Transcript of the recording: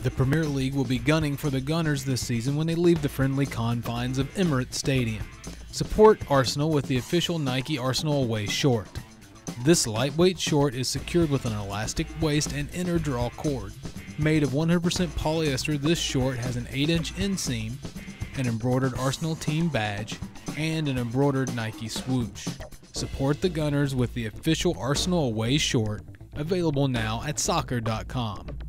The Premier League will be gunning for the Gunners this season when they leave the friendly confines of Emirates Stadium. Support Arsenal with the official Nike Arsenal away short. This lightweight short is secured with an elastic waist and inner draw cord. Made of 100% polyester, this short has an 8-inch inseam, an embroidered Arsenal team badge, and an embroidered Nike Swoosh. Support the Gunners with the official Arsenal away short, available now at SOCCER.COM.